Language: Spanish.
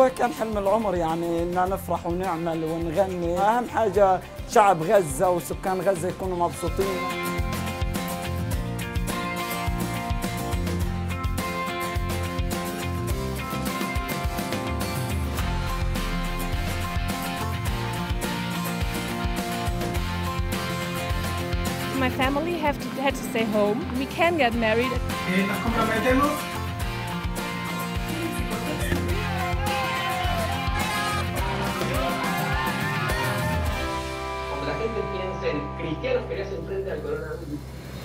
هو كان حلم العمر يعني إننا نفرح ونعمل ونغني. أهم حاجة شعب غزة وسكان غزة يكونوا مبسوطين. My family had to stay home. We can get married. Nos comprometemos. Cuando la gente piensa en cristianos que le hacen frente al coronavirus,